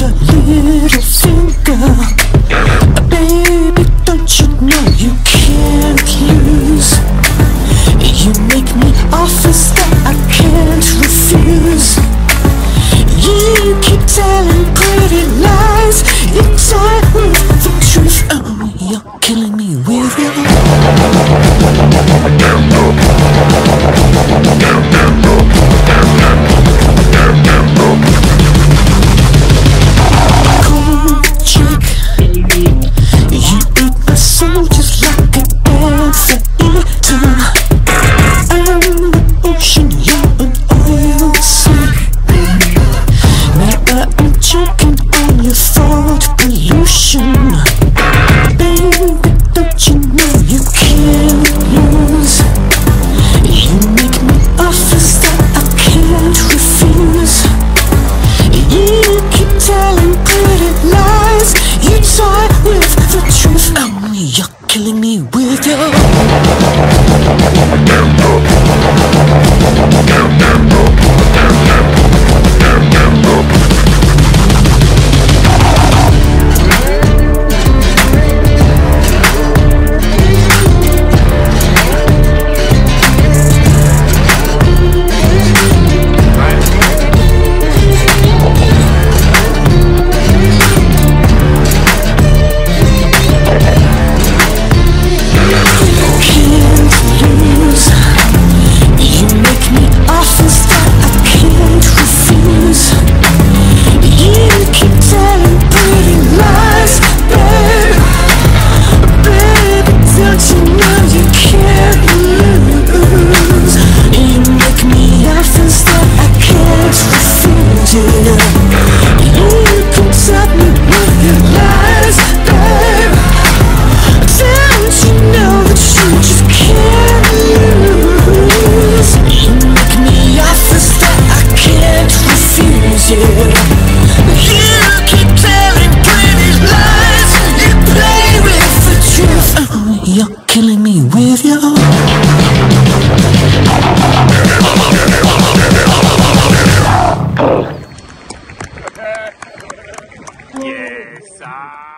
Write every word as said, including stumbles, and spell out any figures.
your little finger. Baby, don't you know you can't lose? You make me offers that I can't refuse. You keep telling pretty lies. You toy with the truth. Oh, you're killing me with your cold chick. You eat my soul just like a dancer eater. I'm the ocean, you're an oil slick. Now I'm choking on your thought pollution. Baby, don't you know you can't lose? You make me offers that I can't refuse. You keep telling pretty lies. You toy with the truth. Oh, you're killing me with your killing me with your Yes, I